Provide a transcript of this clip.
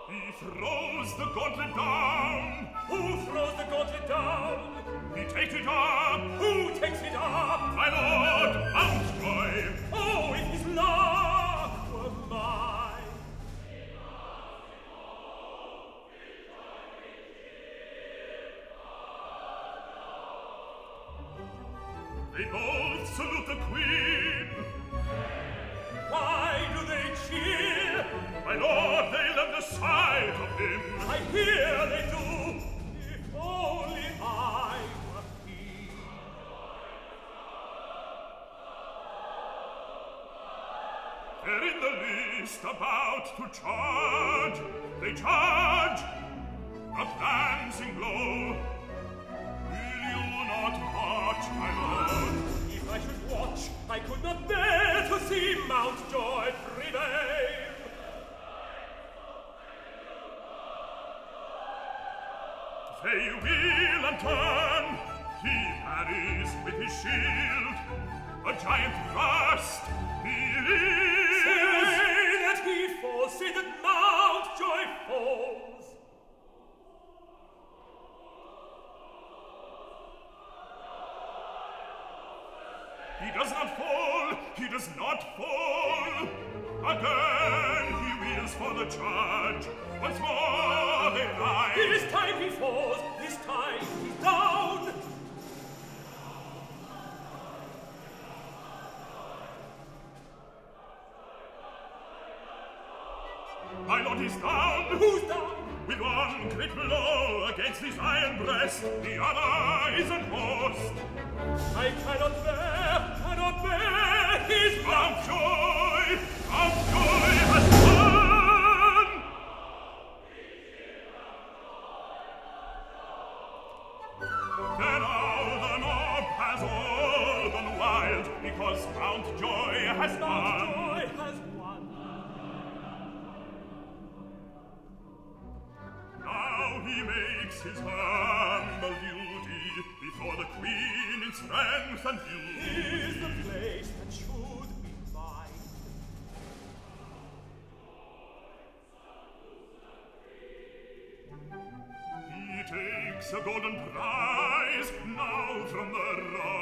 He throws the gauntlet down. Who throws the gauntlet down? He takes it up. Who takes it up? My lord, Mountjoy. Oh, if his luck were mine. They both salute the Queen. Why do they cheer? My lord, they love the sight of him. I hear they do. If only I were he. They're in the list about to charge. They charge. A glancing blow. Will you not watch, my lord? If I should watch, I could not bear to see Mountjoy prevail. They wheel and turn. He parries with his shield. A giant thrust. He leads. Say that he falls, say that Mountjoy falls. He does not fall. He does not fall. Again he wheels for the charge. Once more they ride. This time he falls, this time he's down. My lord is down. Who's down? With one great blow against his iron breast, the other is unhorsed. I cannot bear his Mountjoy! Mountjoy has won! Then now the mob has all gone wild, because Mountjoy has won. Mountjoy has won. Now he makes his humble duty before the Queen in strength and beauty. Is the place that should be mine. He takes a golden prize now from the